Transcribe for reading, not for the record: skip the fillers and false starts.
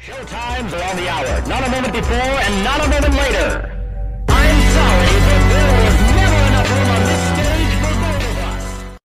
Showtimes are on the hour. Not a moment before and not a moment later.